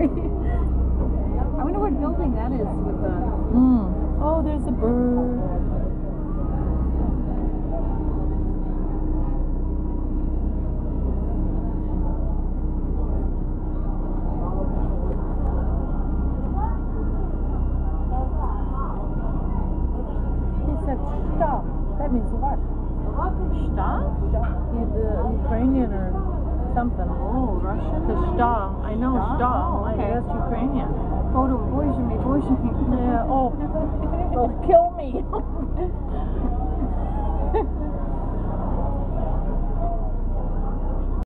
I wonder what building that is with the... Oh, there's a bird. He said stop. That means what? Stop? Ukrainian or something. Oh, Russian? The Sta. I know Sta. Oh, okay. That's Ukrainian. Photo, boys, Yeah, oh, they'll kill me.